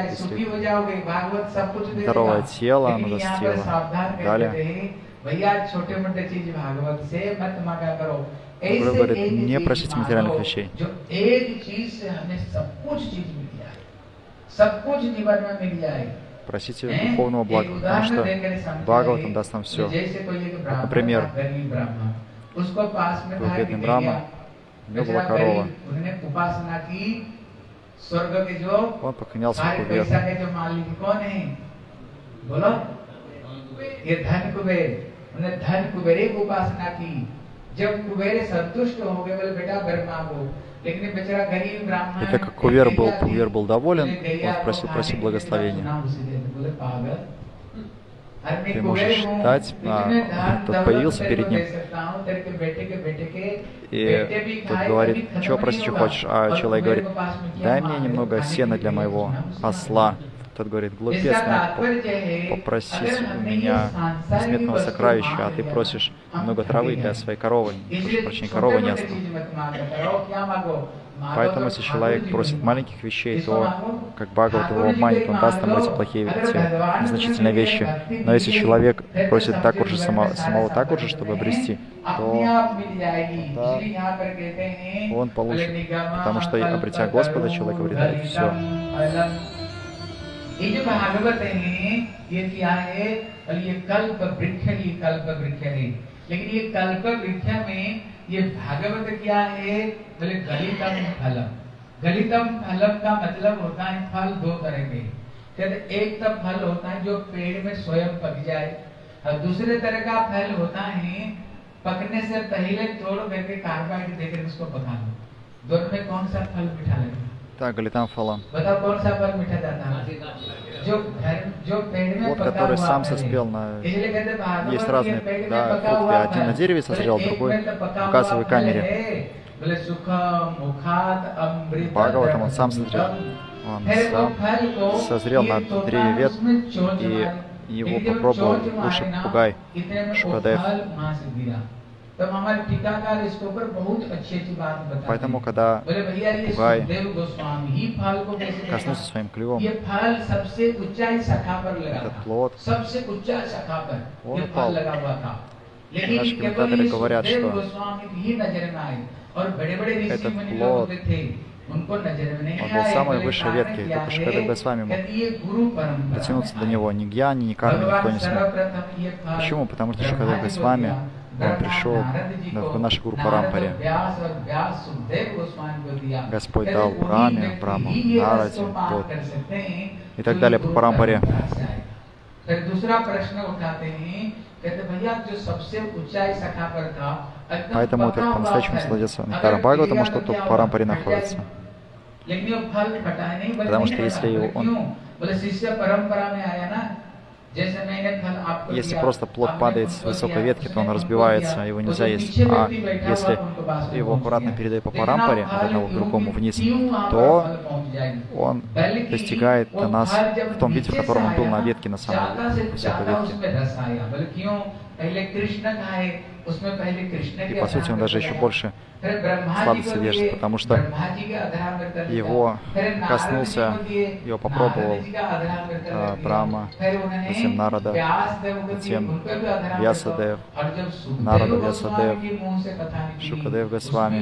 Если здоровое тело, оно даст тело. Далее. Гуру говорит, не просите материальных вещей. Просите духовного блага, потому что Бхагаватам даст нам все. Например, был бедный Брахма, у него была корова. Он поклонялся Куберу. И так как Кубер был доволен, он просил благословения. Ты можешь дать, тот появился перед ним, и тот говорит, что проси, что хочешь, а человек говорит, дай мне немного сена для моего осла. Тот говорит, глупец, попросить у меня несметного сокровища, а ты просишь много травы для своей коровы. Прошу прощения, корова не осла. Поэтому, если человек просит маленьких вещей, то, как Бхагават его обманет, он даст ему эти плохие, эти незначительные вещи. Но если человек просит самого Такуджи, чтобы обрести, то он получит. Потому что, обретя Господа, человек обретает все. ये जो भागवत है ये क्या है? ये कल्प वृक्ष, ये कल्प वृक्ष है। लेकिन ये कल्प वृक्ष में ये भागवत क्या है? बोले गलितम फलम। गलितम फलम का मतलब होता है फल दो तरह के। एक तो फल होता है जो पेड़ में स्वयं पक जाए, और दूसरे तरह का फल होता है पकने से पहले तोड़ करके कार्बाइड देकर उसको पका लो। दोनों में कौन सा फल मीठा लगेगा? Так, галитам фалам. बताओ कौन सा फल मीठा जाता है? जो पेड़ में Вот, पका который हुआ сам है। соспел на... इसलिए कहते हैं भागवत Есть के разные पेड़ में да, पका фрукты. हुआ Один फल। на дереве созрел, बोले другой एक में तो पका в हुआ газовой फल камере. है। बोले सुखम मुखात अमृत Бхагаватам он сам созрел. Он сам созрел на древе вет, и его попробовал лучший попугай Шукадев. Поэтому, когда попугай коснулся своим клювом, этот плод, он упал. Наши комментаторы говорят, что этот плод, он был самой высшей ветки, только Шукадев Госвами мог дотянуться до него. Ни Гьяни, ни Карми никто не смог. Почему? Потому что Шукадев Госвами, он пришел в нашу Гуру Парампаре. Господь дал Брахме, Брахму, Нараде, вот, и так далее по Парампаре. Поэтому этот по-настоящему сладится Нектаром Бхагаватам, что тут в Парампаре находится. Потому что если он... Если просто плод падает с высокой ветки, то он разбивается, его нельзя есть. А если его аккуратно передать по Парампаре, от одного к другому вниз, то он достигает до нас в том виде, в котором он был на ветке, на самой высокой ветке. И по сути он даже еще больше сладости держит, потому что его коснулся, его попробовал Брахма, затем Нарада, затем Вьясадев, Нарада Вьясадев, Шукадев Госвами.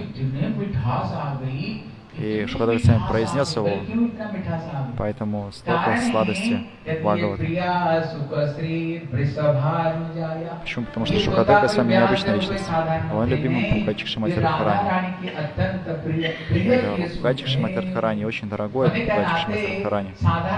И Шукадев Госвами произнес его, поэтому столько сладости Бхагавата. Почему? Потому что Шукадев Госвами необычная личность. Он любимый попугайчик Шримати Радхарани. Это попугайчик Шримати Радхарани, очень дорогой попугайчик Шримати Радхарани.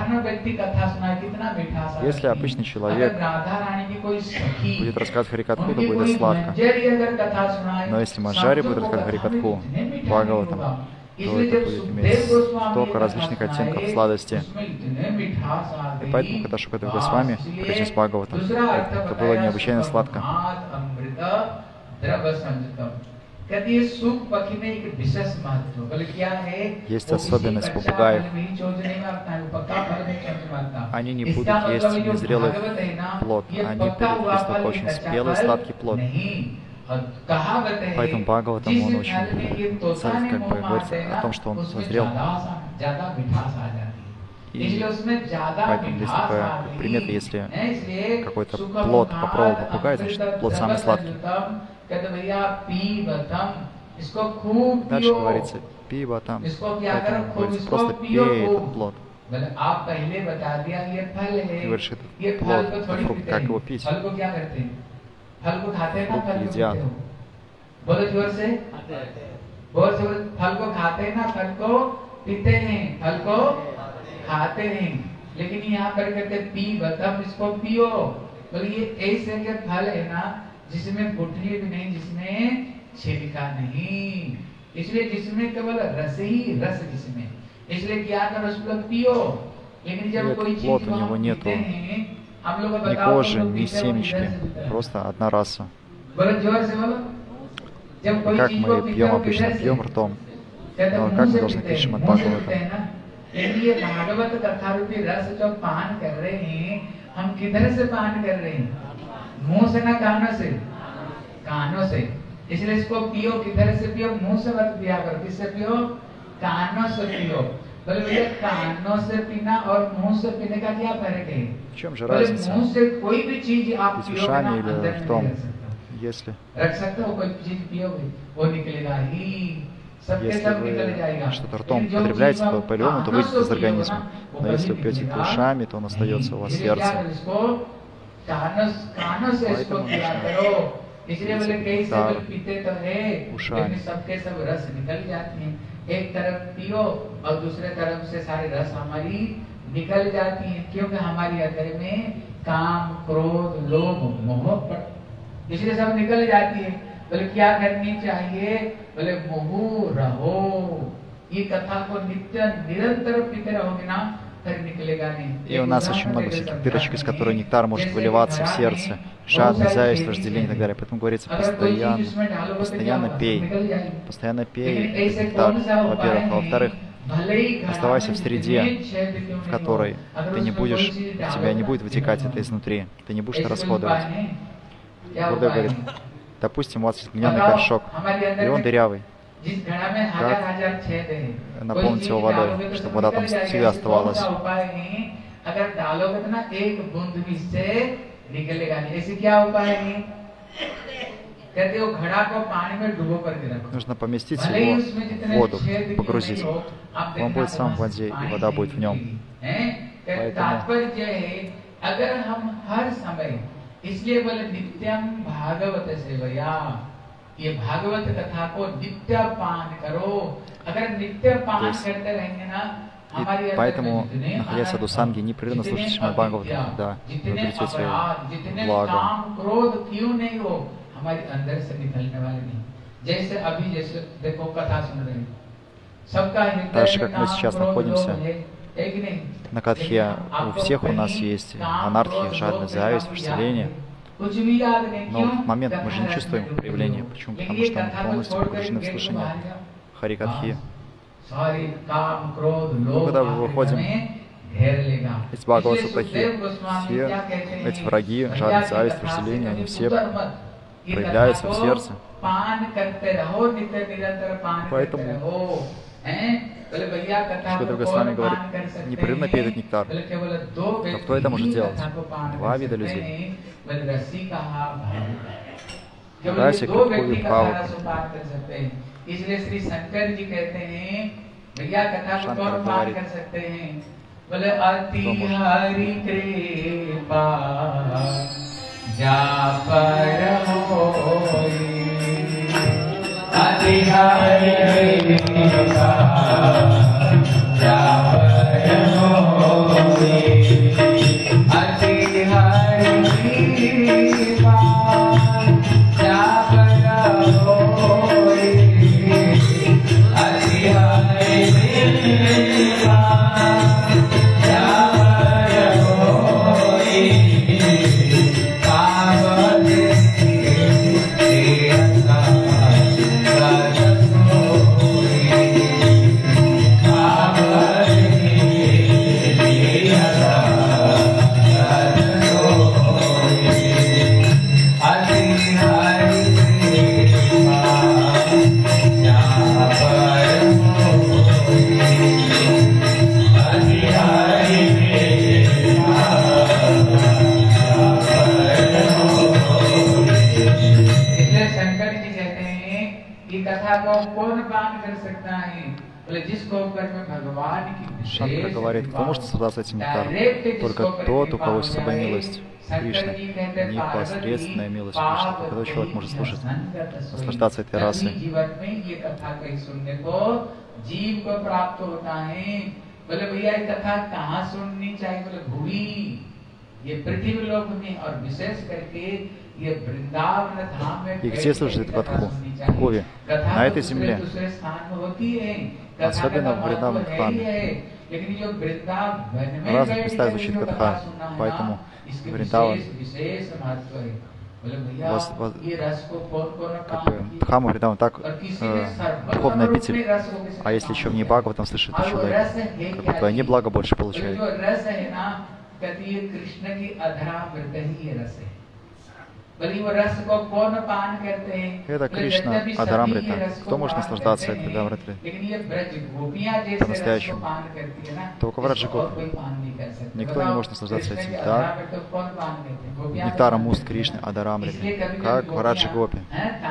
Если обычный человек будет рассказывать Харикатху, то будет сладко. Но если Манджари будет рассказывать Харикатху Бхагаватам, то это будет иметь столько различных оттенков сладости. И поэтому, когда Шукадев Госвами произнес Бхагаватам, это было необычайно сладко. Есть особенность попугаев. Они не будут есть незрелый плод, они будут есть только очень спелый сладкий плод. Поэтому Бхагаватам, он очень, как бы говорится о том, что он созрел. И поэтому есть такая примета, если какой-то плод попробовал попугай, значит плод самый сладкий. Дальше говорится пиватам, поэтому говорится просто пей этот плод. И говоришь, этот плод, этот фрукт, как его пить? फल को खाते हैं ना, फल को едят. बोलो जोर से फल को खाते हैं ना, फल को पीते हैं, फल को खाते हैं, लेकिन यहाँ पर कहते पी बतम, इसको पियो। बोले ये ऐसे के फल है ना जिसमें गुठली भी नहीं, जिसमें छिलका नहीं, इसलिए जिसमें केवल रस ही रस, जिसमें इसलिए क्या कर उसको पियो। लेकिन जब कोई चीज हम पीते हैं, Ни кожи, ни семечки, просто одна раса. И как мы пьем обычно, пьем ртом, но как мы должны пить Шримад Бхагаватам? हम किधर से पान कर रहे हैं? मुंह से ना कानों से, कानों से। इसलिए इसको पियो, किधर से पियो? मुंह से मत पिया करो, किससे पियो? В чем же разница? Ведь ушами или ртом? Если вы что-то ртом употребляете по-любому, то выйдет из организма. Но если вы пьете это ушами, то он остается у вас в сердце. Поэтому нужно нектар ушами. निकल जाती हैं क्योंकि हमारी अंदर में काम क्रोध लोभ मोह इसलिए सब निकल जाती है। बोले क्या करनी चाहिए? बोले मोहू रहो, ये कथा को नित्य निरंतर पीते रहोगे ना, फिर निकलेगा नहीं। И у нас очень много всяких дырочек, из которых нектар может выливаться в сердце. Жадность, зависть, вожделение и так далее. Поэтому говорится, постоянно пей. Постоянно пей этот нектар, во-первых. А во-вторых, оставайся в среде, в которой ты не будешь, у тебя не будет вытекать это изнутри, ты не будешь это расходовать. Будда говорит, допустим, у вас есть глиняный горшок, и он дырявый. Как наполнить его водой, чтобы вода там всегда оставалась? Нужно поместить его в воду, погрузить. Он будет сам в воде, и вода будет в нем. Поэтому इसलिए बोले नित्यम भागवत सेवया, ये भागवत कथा को नित्य पान करो। अगर नित्य पान करते रहेंगे ना, и поэтому, находясь в саду санги, непрерывно слушайте Шримад Бхагаватам, когда вы обретете благо. हमारे अंदर से निकलने वाले नहीं। जैसे अभी जैसे देखो कथा सुन रहे हैं, सबका так же, как мы сейчас находимся на катхе, у всех у нас есть анархия, жадность, зависть, вожделение. Но в момент мы же не чувствуем проявления. Почему? Потому что мы полностью погружены в слушание Харикатхи. Но когда мы выходим из Бхагават-сутахи, все эти враги, жадность, зависть, вожделение, они все проявляются в сердце. Поэтому Шрила Госвами говорит, непрерывно пей этот нектар. Но кто это может делать? Два вида людей. Расик, Руху и Бхаваку. Шанкара говорит, кто Шанкара говорит, кто может наслаждаться этим нектаром? Только тот, у кого есть особая милость Кришны, непосредственная милость Кришны. Только тот человек может слушать, наслаждаться этой расой. И где служит эту катху? В Бхуви, на этой земле. Особенно в Вриндаван-дхаме. Разных местах звучит катха, поэтому Вриндаван, как бы, Дхама Вриндаван так духовный обитель, а если еще в ней Бхагаватам слышит человек, как бы вдвойне благо больше получает. Это Кришна Адхарамрита. Кто может наслаждаться этой Адхарамритой по-настоящему? Только Враджа Гопи. Никто не может наслаждаться этим. Да? Нектаром уст Кришны Адхарамриты. Как Враджа Гопи.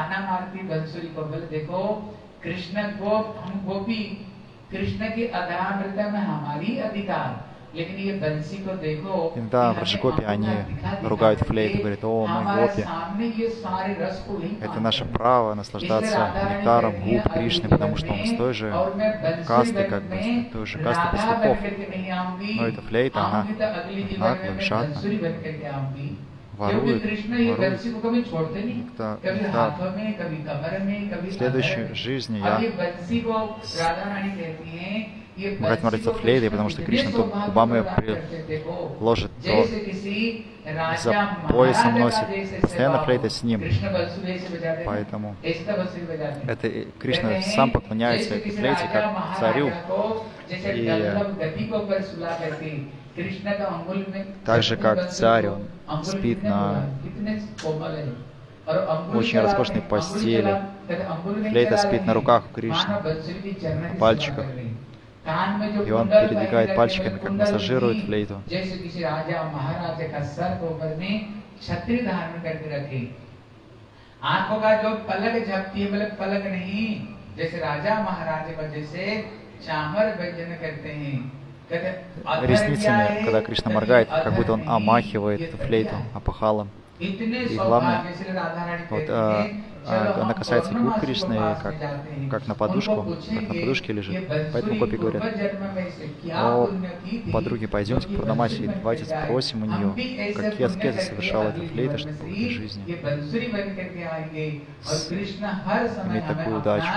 Иногда в Раджагопи они ругают флейту, говорят: о, мы гопи. Это наше право наслаждаться нектаром губ Кришны, потому что он с той же касты, как бы, с той же касты пастухов. Но эта флейта, она наглая, жадна, ворует. Да. В следующей жизни я Махатмарится флейтой, потому что Кришна тут губами ложит, то за поясом носит. Постоянно флейта с ним. Поэтому это Кришна сам поклоняется этой флейте как царю. И так же, как царь, он спит на очень роскошной постели. Флейта спит на руках у Кришны, на пальчиках. И он передвигает пальчиками, как массажирует флейту. Ресницами, когда Кришна моргает, как будто он омахивает эту флейту опахалом. И главное, вот, она касается губ Кришны, как на подушке лежит. Поэтому гопи говорят: о, подруги, пойдемте к Пурнамаси, давайте спросим у нее, какие аскезы совершала эта флейта, чтобы в этой жизни иметь такую удачу.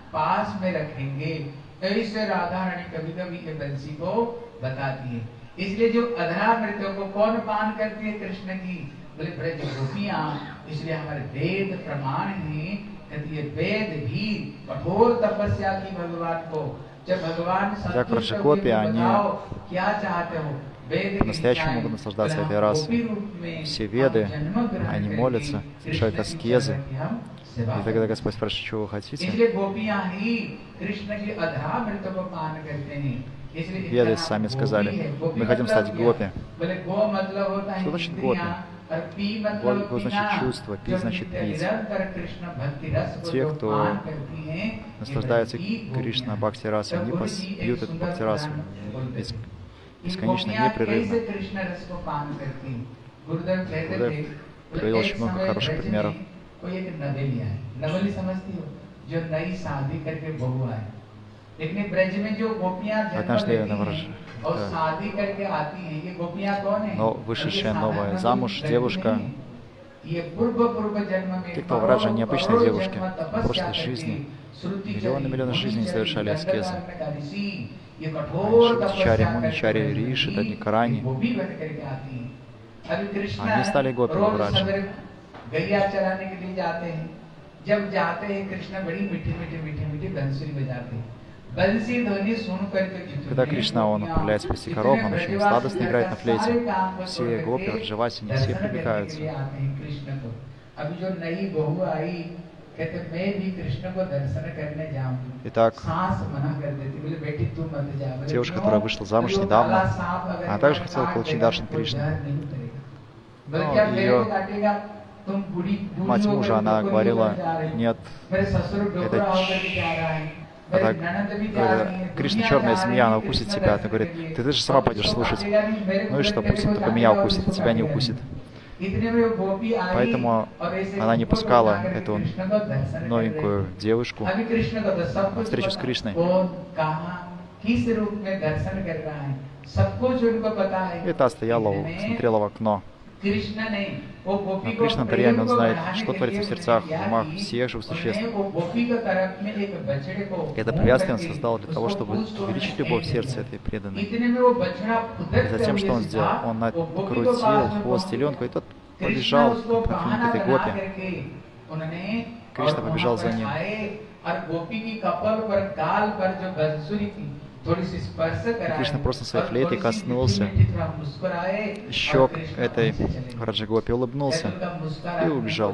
इसलिए जो अधरामृतों को कौन पान करती है कृष्ण की, बोले ब्रज गोपियां। इसलिए हमारे वेद प्रमाण हैं, कहती है वेद भी कठोर तपस्या की भगवान को। जब भगवान संतुष्ट हो बताओ क्या चाहते हो, по-настоящему могут наслаждаться этой расой. Все веды, они молятся, совершают аскезы. И тогда Господь спрашивает: чего вы хотите? Веды сами сказали: мы хотим стать гопи. Что значит гопи? Го значит чувство, пи значит пить. Те, кто наслаждается Кришна Бхакти расой, они пьют эту Бхакти расу бесконечно, непрерывно. Гурудев привел очень много хороших примеров. Однажды но вышедшая новая замуж девушка, те, кто Враджа, необычные девушки, в прошлой жизни, миллионы жизней совершали аскезы. Шивачари, Муничари, Риши, Тадникарани. Они стали гопи в Враджа. Когда Кришна, он отправляется пасти коров, он очень сладостно играет на флейте. Все гопи, Враджавасини, все привлекаются. Итак, девушка, которая вышла замуж недавно, она также хотела получить даршан Кришны. Но ее мать мужа, она говорила: нет, это Кришна черная змея, она укусит тебя. Она говорит: ты же сама пойдешь слушать. Ну и что, пусть он только меня укусит, а тебя не укусит. Поэтому она не пускала эту новенькую девушку на встречу с Кришной. И та стояла, смотрела в окно. Но Кришна Антарьями, он знает, что творится в сердцах, в умах всех живых существ. Это препятствие он создал для того, чтобы увеличить любовь в сердце этой преданной. И затем, что он сделал? Он накрутил хвост теленку, и тот побежал к этой гопе. Кришна побежал за ним. И Кришна просто своей флейтой коснулся щек этой Раджагопи, улыбнулся и убежал.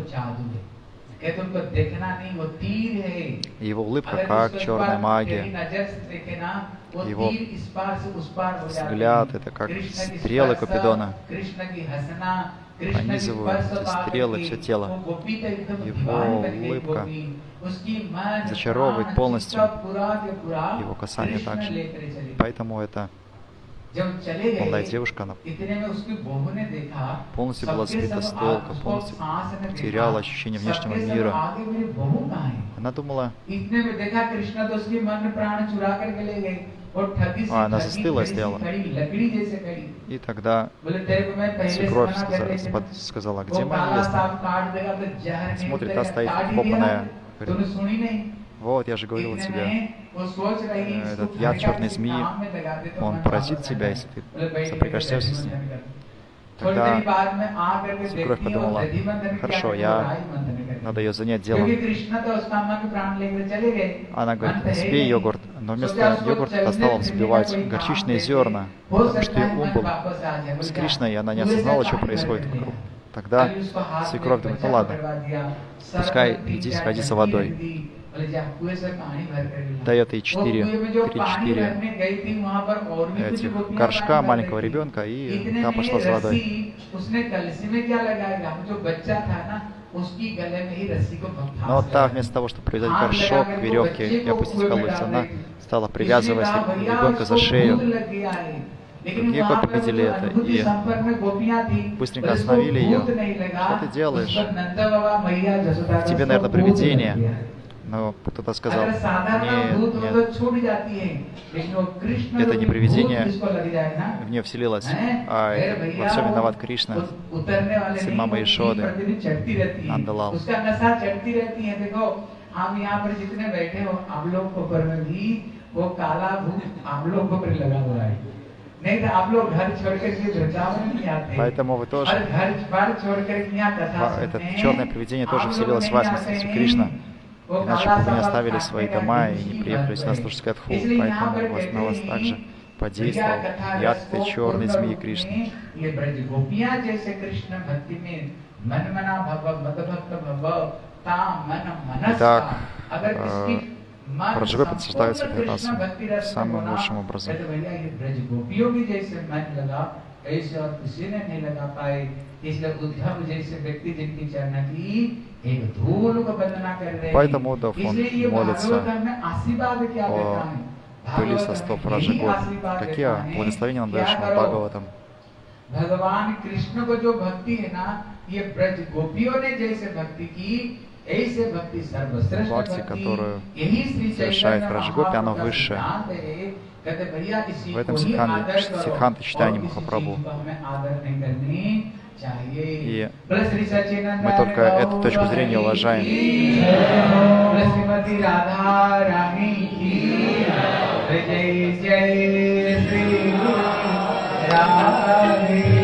И его улыбка как черная магия. Его взгляд — это как стрелы Купидона. Пронизывают стрелы все тело. Его улыбка зачаровывает полностью его касание также. Поэтому эта молодая девушка, она полностью была сбита с толка, полностью теряла ощущение внешнего мира. Она думала, она застыла и стояла. И тогда свекровь сказала: где моя невеста? Смотрит, та стоит вкопанная. Говорит: вот, я же говорила тебе, этот яд черной змеи, он поразит тебя, если ты соприкоснешься с ним. Тогда свекровь подумала: хорошо, надо ее занять делом. Она говорит: взбей йогурт. Но вместо йогурта стала взбивать горчичные зерна, потому что ее ум был с Кришной, и она не осознала, что происходит вокруг. Тогда свекровь думает: ну ладно, пускай иди сходи за водой. Дает ей 3-4 этих горшка маленького ребенка, и та пошла за водой. Но та, вместо того, чтобы привязать горшок к веревке и опустить в колодец, она стала привязывать ребенка за шею. Другие гопи видели это и быстренько остановили ее. Что ты делаешь? В тебе, наверное, привидение. Но кто-то сказал: нет, это не привидение, в нее вселилось, а во всем виноват Кришна, сын мамы Ишоды, Нандалал. Поэтому вы тоже, это черное привидение тоже вселилось в вас вместе с Кришна. Иначе бы вы не оставили свои дома и не приехали сюда слушать Катху. Поэтому на вас также подействовал яд этой черной змеи Кришны. Итак, Раджагопи наслаждаются этой расой самым лучшим образом. Поэтому Удав, он молится о пыли со стоп Раджагопи. Какие благословения нам даешь ему Бхагаватам? Бхакти, которую совершает Раджагопи, оно высшее. В этом Сиддханта читании Махапрабху. И мы только эту точку зрения уважаем.